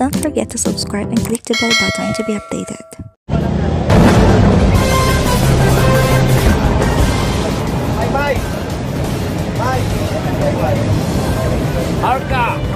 Don't forget to subscribe and click the bell button to be updated. Bye! Arca!